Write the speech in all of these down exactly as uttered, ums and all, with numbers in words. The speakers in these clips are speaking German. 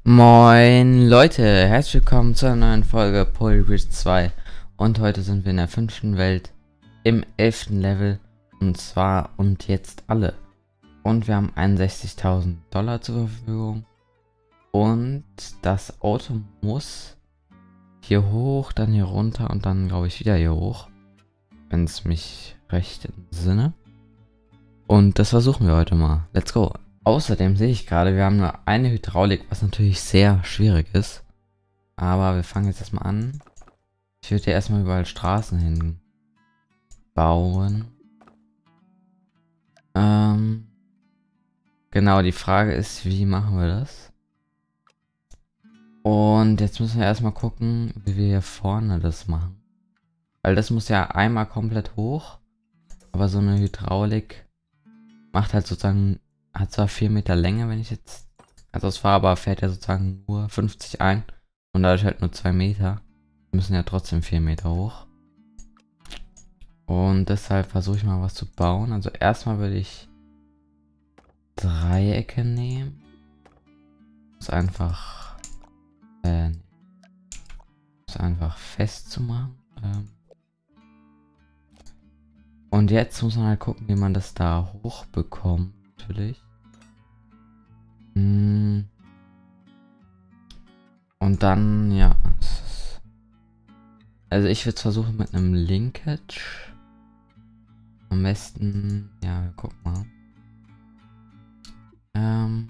Moin Leute, herzlich willkommen zu einer neuen Folge Polybridge zwei und heute sind wir in der fünften Welt im elften Level und zwar und jetzt alle und wir haben einundsechzigtausend Dollar zur Verfügung und das Auto muss hier hoch, dann hier runter und dann glaube ich wieder hier hoch, wenn es mich recht entsinne, und das versuchen wir heute mal. Let's go! Außerdem sehe ich gerade, wir haben nur eine Hydraulik, was natürlich sehr schwierig ist. Aber wir fangen jetzt erstmal an. Ich würde ja erstmal überall Straßen hin bauen. Ähm, genau, die Frage ist, wie machen wir das? Und jetzt müssen wir erstmal gucken, wie wir hier vorne das machen. Weil das muss ja einmal komplett hoch. Aber so eine Hydraulik macht halt sozusagen, hat zwar vier Meter Länge, wenn ich jetzt als ausfahre, aber fährt ja sozusagen nur fünfzig ein. Und dadurch halt nur zwei Meter. Wir müssen ja trotzdem vier Meter hoch. Und deshalb versuche ich mal was zu bauen. Also erstmal würde ich Dreiecke nehmen. Das ist einfach, äh, ist einfach festzumachen. Ähm. Und jetzt muss man halt gucken, wie man das da hoch bekommt, natürlich. Hm. Und dann, ja. Also ich würde es versuchen mit einem Linkage. Am besten, ja, guck mal. Ähm,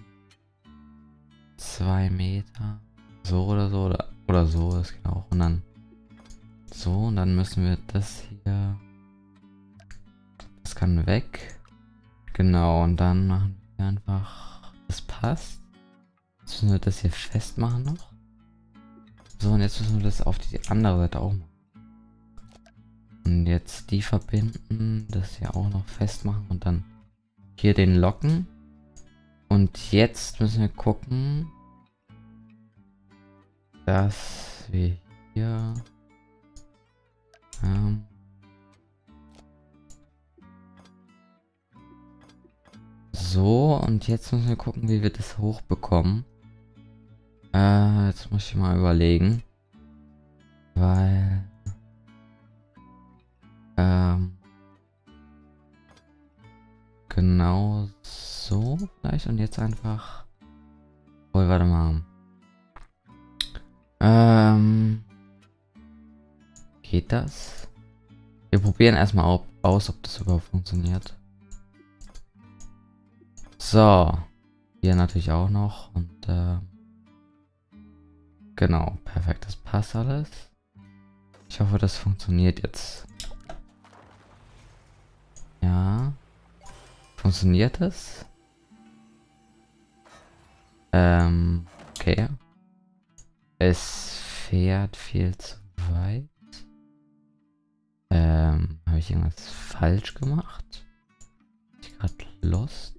zwei Meter. So oder so, oder, oder so, das geht auch. Und dann so, und dann müssen wir das hier. Das kann weg. Genau, und dann machen wir einfach. Das passt. Jetzt müssen wir das hier festmachen noch. So, und jetzt müssen wir das auf die andere Seite auch machen. Und jetzt die verbinden, das hier auch noch festmachen und dann hier den locken. Und jetzt müssen wir gucken, dass wir hier ähm, so, und jetzt müssen wir gucken, wie wir das hochbekommen. Äh, jetzt muss ich mal überlegen, weil ähm, genau so vielleicht, und jetzt einfach. Oh, warte mal. Ähm, geht das? Wir probieren erstmal au aus, ob das überhaupt funktioniert. So. Hier natürlich auch noch. Und äh, genau, perfekt. Das passt alles. Ich hoffe, das funktioniert jetzt. Ja. Funktioniert es? Ähm, okay. Es fährt viel zu weit. Ähm, habe ich irgendwas falsch gemacht? Bin ich gerade lost?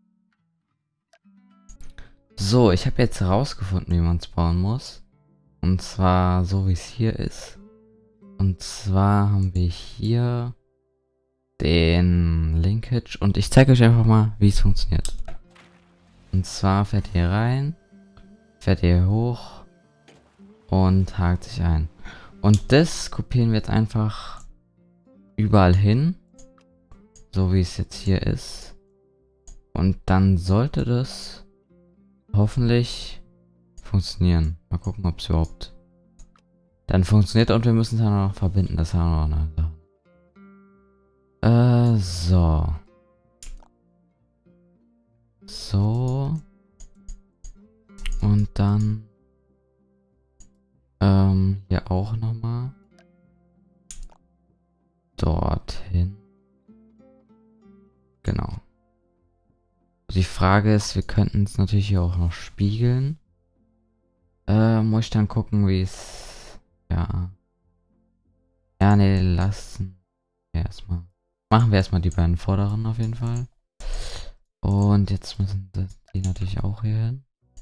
So, ich habe jetzt herausgefunden, wie man es bauen muss. Und zwar so, wie es hier ist. Und zwar haben wir hier den Linkage. Und ich zeige euch einfach mal, wie es funktioniert. Und zwar fährt ihr rein, fährt ihr hoch und hakt sich ein. Und das kopieren wir jetzt einfach überall hin. So wie es jetzt hier ist. Und dann sollte das hoffentlich funktionieren. Mal gucken, ob es überhaupt dann funktioniert, und wir müssen es dann noch verbinden. Das haben wir noch eine Sache. Äh, so. So. Und dann ähm, hier auch nochmal. Dorthin. Genau. Die Frage ist, wir könnten es natürlich hier auch noch spiegeln. Äh, muss ich dann gucken, wie es... Ja. Ja, ne, lassen wir erstmal. Machen wir erstmal die beiden vorderen auf jeden Fall. Und jetzt müssen die natürlich auch hier hin.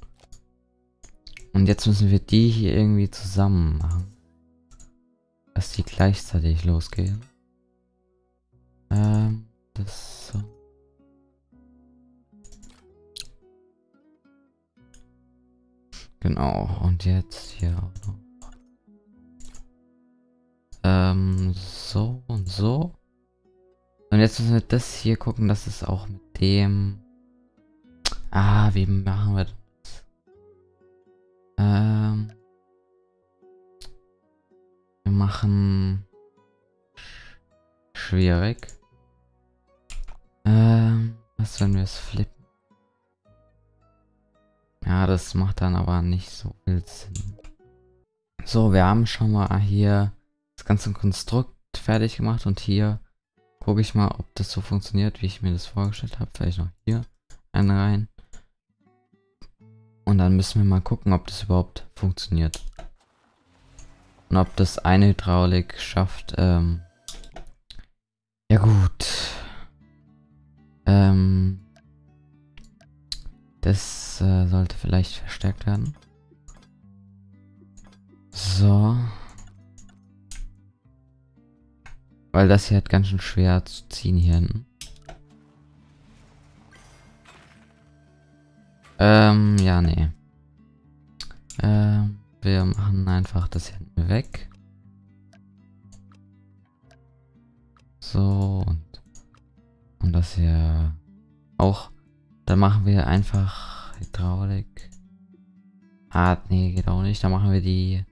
Und jetzt müssen wir die hier irgendwie zusammen machen. Dass die gleichzeitig losgehen. Ähm, das so. Genau, und jetzt hier auch noch. Ähm, so und so. Und jetzt müssen wir das hier gucken, dass es auch mit dem... Ah, wie machen wir das? Ähm... Wir machen... Schwierig. Ähm, was sollen wir es flippen? Ja, das macht dann aber nicht so viel Sinn. So, wir haben schon mal hier das ganze Konstrukt fertig gemacht und hier gucke ich mal, ob das so funktioniert, wie ich mir das vorgestellt habe. Vielleicht noch hier einen rein. Und dann müssen wir mal gucken, ob das überhaupt funktioniert. Und ob das eine Hydraulik schafft. Ähm ja gut. Ähm das äh, sollte vielleicht verstärkt werden. So. Weil das hier halt ganz schön schwer zu ziehen hier hinten. Ähm, ja, nee. Ähm, wir machen einfach das hier hinten weg. So, und, und das hier auch. Dann machen wir einfach Hydraulik. Ah, nee, geht auch nicht. Dann machen wir die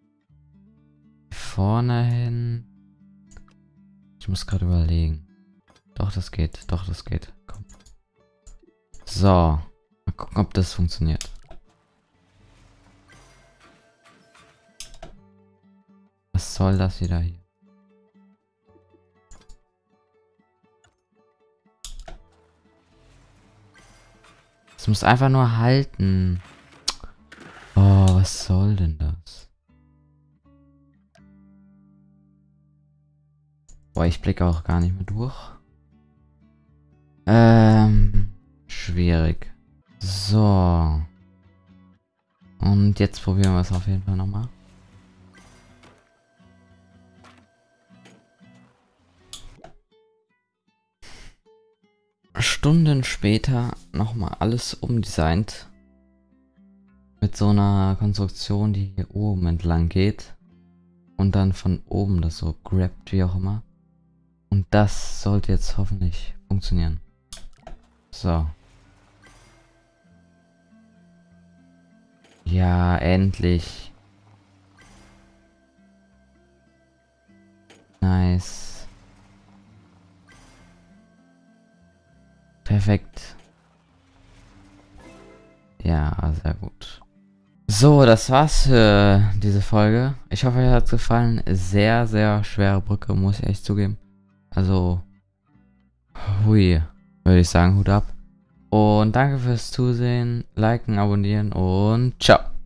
vorne hin. Ich muss gerade überlegen. Doch, das geht. Doch, das geht. Komm. So. Mal gucken, ob das funktioniert. Was soll das wieder hier? Es muss einfach nur halten. Oh, was soll denn das? Boah, ich blicke auch gar nicht mehr durch. Ähm, schwierig. So. Und jetzt probieren wir es auf jeden Fall nochmal. Stunden später nochmal alles umdesignt. Mit so einer Konstruktion, die hier oben entlang geht. Und dann von oben das so grabt, wie auch immer. Und das sollte jetzt hoffentlich funktionieren. So. Ja, endlich. Nice. Perfekt. Ja, sehr gut. So, das war's für diese Folge. Ich hoffe, euch hat's gefallen. Sehr, sehr schwere Brücke, muss ich echt zugeben. Also, hui, würde ich sagen, Hut ab. Und danke fürs Zusehen, liken, abonnieren und ciao.